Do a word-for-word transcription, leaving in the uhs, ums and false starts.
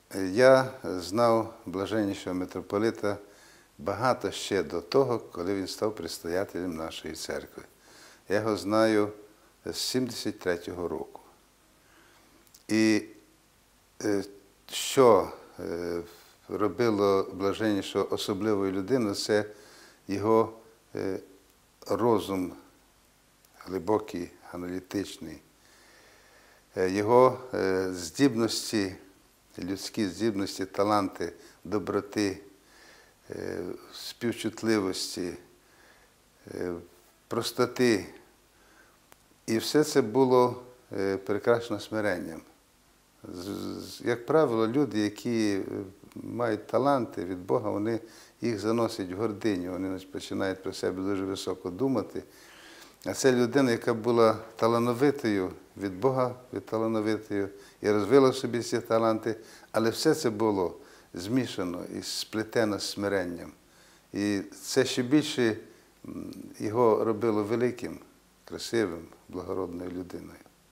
Я знав блаженнішого митрополита багато ще до того, коли він став предстоятелем нашої церкви. Я його знаю з сімдесят третього року. І що робило блаженнішого особливою людиною, це його розум глибокий, аналітичний, його здібності, людські здібності, таланти, доброти, співчутливості, простоти. І все це було прикрашено смиренням. Як правило, люди, які мають таланти від Бога, вони їх заносять в гординю, вони починають про себе дуже високо думати. А це людина, яка була талановитою від Бога, від талановитою, і розвила в собі ці таланти, але все це було змішано і сплетено з смиренням. І це ще більше його робило великим, красивим, благородною людиною.